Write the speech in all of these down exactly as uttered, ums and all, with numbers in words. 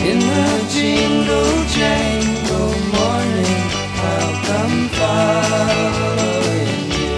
In the jingle jangle morning, I'll come following you.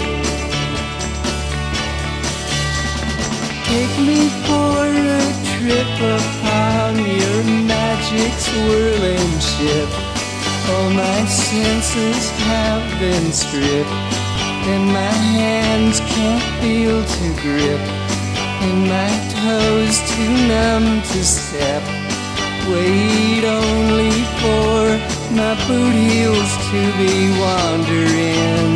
Take me for a trip upon your magic swirling ship. All my senses have been stripped, and my hands can't feel to grip, and my toes too numb to step. Wait only for my boot heels to be wandering.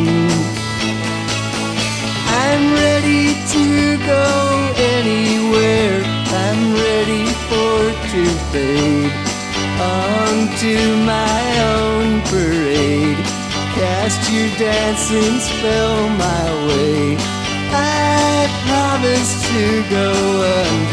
I'm ready to go anywhere, I'm ready for to fade onto my own parade. Cast your dancing spell my way. I promise to go unfazed.